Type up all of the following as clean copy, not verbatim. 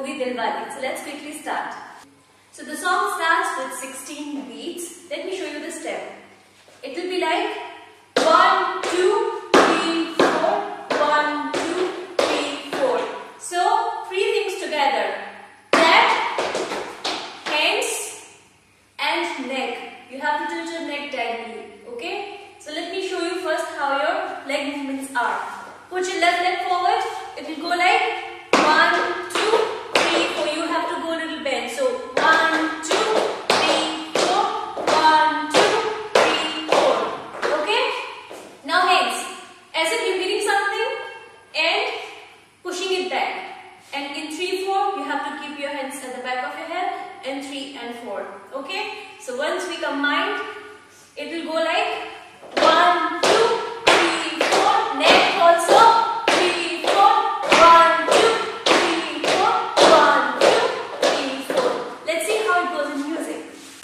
movie Dilwaale. So let's quickly start. So the song starts with 16 beats. Let me show you the step. It will be like 1, 2, 3, 4, 1, 2, 3, 4. So 3 things together. Clap, hands and neck. You have to tilt your neck diagonally. Okay? So let me show you first how your leg movements are. Put your left leg forward. It will go like 1, 2, 3, 4. You have to go a little bend. So 1, 2, 3, 4. 1, 2, 3, 4. Okay? Now hands. As if you're hitting something and pushing it back. And in 3, 4, you have to keep your hands at the back of your head. And 3 and 4. Okay? So once we combine, it will go like 1, 2, 3, 4. Neck also. 3, 4. 1, 2, 3, 4. 1, 2, 3, 4. Let's see how it goes in music.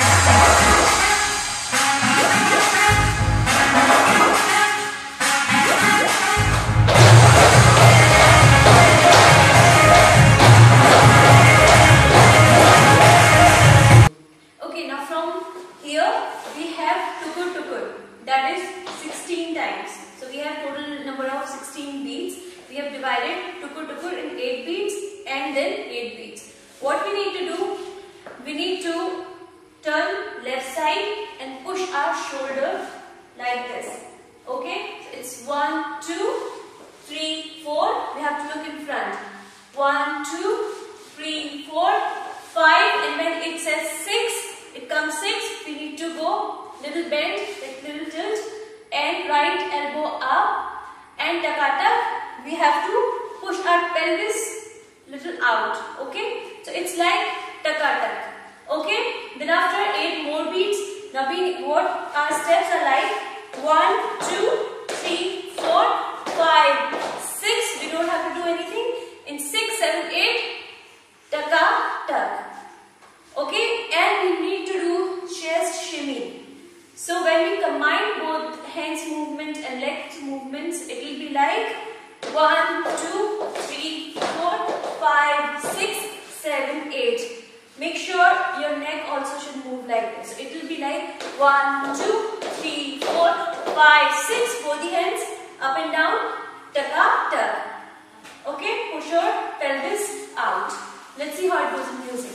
Okay, now from here we have Tukur Tukur. That is 16 times. So we have total number of 16 beats. We have divided Tukur Tukur in 8 beats and then 8 beats. What we need to do? We need to turn left side and push our shoulder like this. Okay? So it's 1, 2, 3, 4. We have to look in front. 1, 2, 3, 4, 5. And when it says 6, it comes 6. We need to go little bend, like little tilt, and right elbow up, and takata. We have to push our pelvis little out. Okay, so it's like takata. Okay, then after 8 more beats, now what our steps are like 1, 2, 3, 4, 5, 6. We don't have to do anything. In 6, 7, 8, taka tak. Okay, and we need to do chest shimmy. So when we combine both hands movement and legs movements, it will be like 1, 2, 3, 4, 5, 6, 7, 8. Make sure your neck also should move like this. So it will be like 1, 2, 3, 4, 5, 6. Both the hands up and down. Taka, tak. Okay, push your pelvis out. Let's see how it goes in music.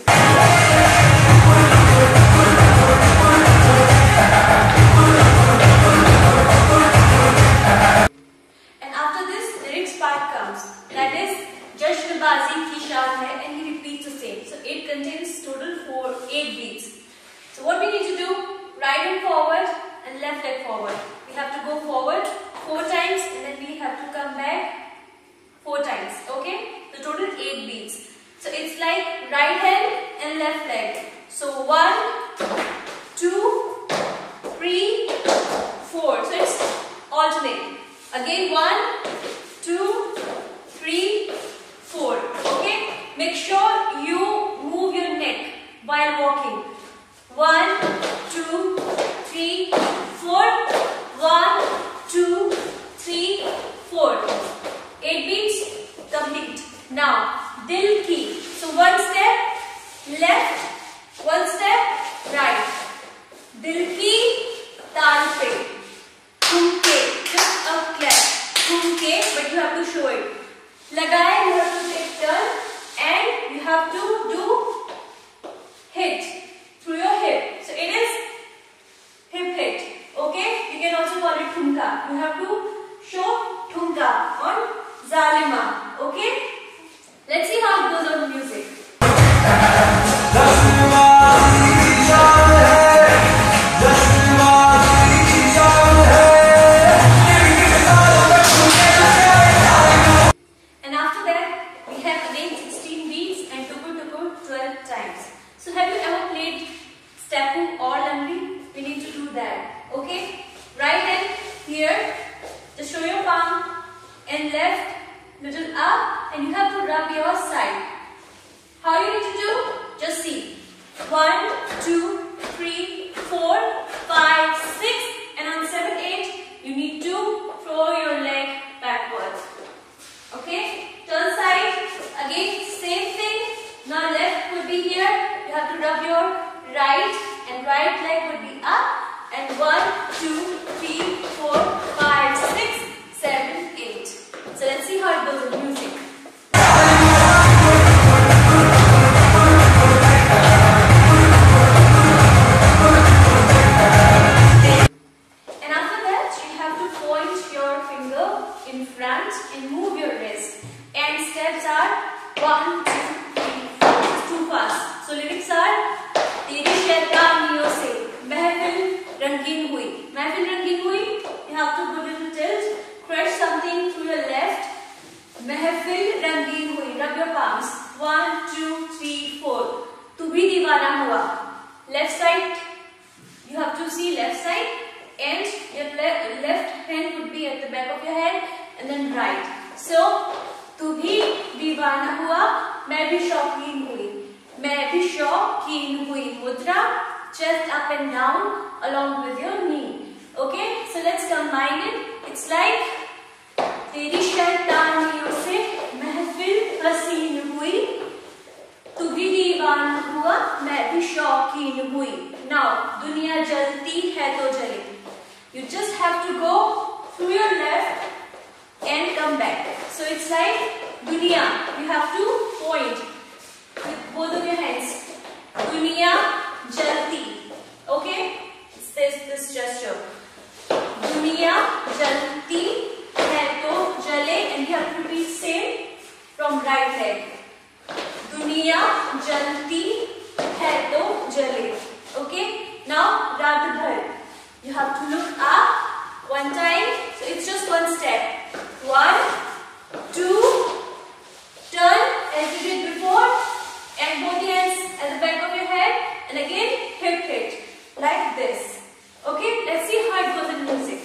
And after this, the next part comes. That is Jashnbazi ki shaan hai, and he repeats the same. So it contains total 8 beats. So what we need to do? Right hand forward and left leg forward. We have to go forward 4 times and then we have to come back 4 times. Okay? So total 8 beats. So it's like right hand and left leg. So 1, 2, 3, 4. So it's alternate. Again 1, 2, 3, 4. Okay? Make sure you move your neck while walking. 1, 2, 3, 4. 1, 2, 3, 4. 8 beats complete. Now, dil ki. So one step left, one step right. Dil ki taal pe. Thumke. Just a clap. Thumke, but you have to show it. Lagaye, you have to take turn and you have to do hit through your hip. So it is hip hit. Okay? You can also call it thumka. You have to show thumka on zalima. Okay? Let's see how it goes on the music. And after that, we have again 16 beats and Tukur Tukur 12 times. So have you ever played Steppu or Lambi? We need to do that. Okay? Right hand here. Just show your palm and left little up, and you have to rub your side. How you need to do? Just see. 1, 2, 3, 4, 5, 6, and on 7, 8, you need to throw your leg backwards. Okay? Turn side. Again, same thing. finger in front and move your wrist. And steps are 1, 2, 3, 4. It's too fast. So lyrics are तेरी शैतानियों से महफिल रंगीन हुई. महफिल रंगीन हुई. You have to put it to tilt. Crush something through your left. महफिल रंगीन हुई. Rub your palms. 1, 2, 3, 4. तू भी दीवाना हुआ. Left side. You have to see left side, and your left hand would be at the back of your head, and then right. So, तू भी दीवाना हुआ, मैं भी शौकीन हुई. मैं भी शौकीन हुई. मुद्रा, chest up and down along with your knee. Okay, so let's combine it. It's like तेरी शैतानियों से महफिल हसीन हुई. तू भी दीवाना हुआ, मैं भी शौकीन हुई. Now, दुनिया जलती है तो जले. You just have to go through your left and come back. So it's like दुनिया. You have to point with both of your hands. दुनिया जलती. Okay? It's this gesture. दुनिया जलती है तो जले, and you have to repeat same from right leg. दुनिया जलती है तो जले. Okay? Now रात भर. You have to look up one time. So it's just one step. 1, 2, turn as you did before, and both the hands at the back of your head, and again hip hit like this. Okay? Let's see how it goes in music.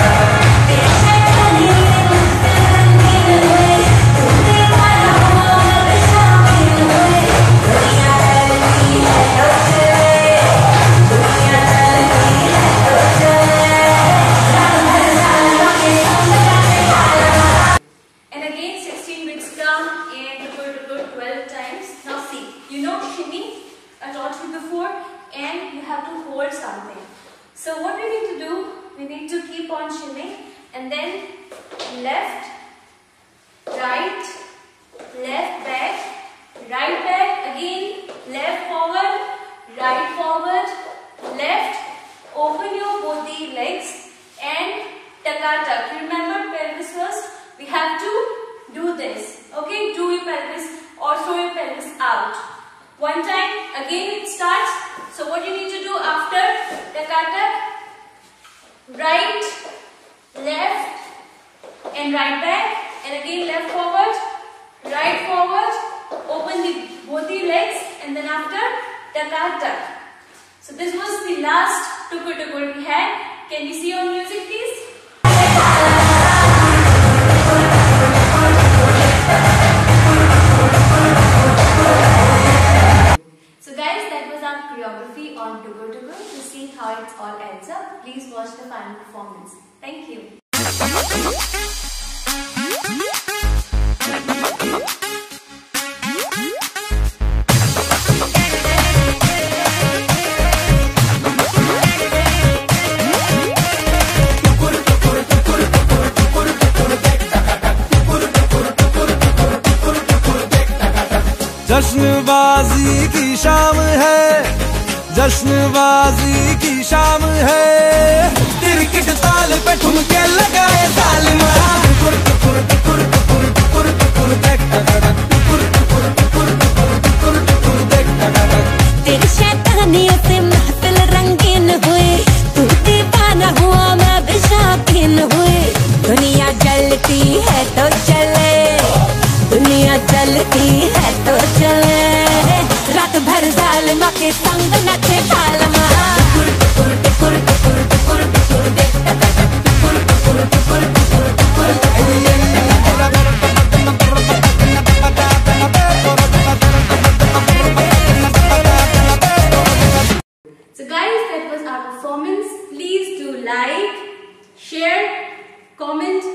And you have to hold something. So what we need to do, we need to keep on shimmy, and then left, right, left back, right back, again left forward, right forward, left, open your both the legs and taka-tak. Remember pelvis first, we have to do this. Okay, do your pelvis or throw your pelvis out. One time, again it starts. So what you need to do after taka-tak, right, left and right back, and again left forward, right forward, open both the legs, and then after taka-tak. So this was the last tukur tukur we had. Can we see on music please? So guys, that was our choreography on Tukur Tukur. To see how it all adds up, please watch the final performance. Thank you. जश्नबाजी की शाम है, जश्नबाजी की शाम है. तिरकिट ताल पे ठुमके लगाए सालिमा. टुकुर टुकुर टुकुर टुकुर टुकुर टुकुर देख टुकुर टुकुर टुकुर टुकुर टुकुर देख. तेरी शैतानियों से महफिल रंगीन हुई. तू दीवाना हुआ, मैं भी शौकीन हुई. दुनिया जलती है तो चले, दुनिया चलती है तो चले. रात भर जालिमा के संग नचे कालमा. टुकुर टुकुर टुकुर टुकुर टुकुर देख टुकुर टुकुर टुकुर टुकुर टुकुर टुकुर. So guys, that was our performance. Please do like, share, comment